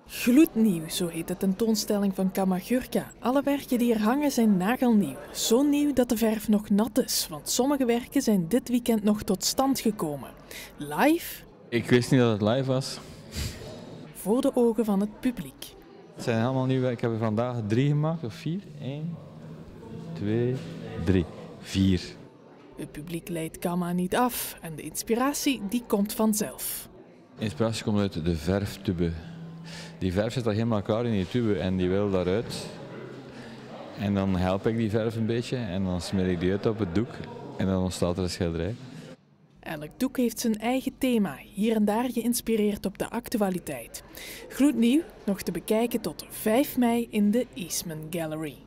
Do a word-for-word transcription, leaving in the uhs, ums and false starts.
Gloednieuw, zo heet de tentoonstelling van Kamagurka. Alle werken die er hangen zijn nagelnieuw. Zo nieuw dat de verf nog nat is, want sommige werken zijn dit weekend nog tot stand gekomen. Live? Ik wist niet dat het live was. Voor de ogen van het publiek. Het zijn allemaal nieuwe werken. Ik heb er vandaag drie gemaakt, of vier? Eén, twee, drie. Vier. Het publiek leidt Kama niet af en de inspiratie die komt vanzelf. Inspiratie komt uit de verftube. Die verf zit al helemaal klaar in die tube en die wil daaruit. En dan help ik die verf een beetje en dan smeer ik die uit op het doek en dan ontstaat er een schilderij. Elk doek heeft zijn eigen thema, hier en daar geïnspireerd op de actualiteit. Gloednieuw, nog te bekijken tot vijf mei in de Eastman Gallery.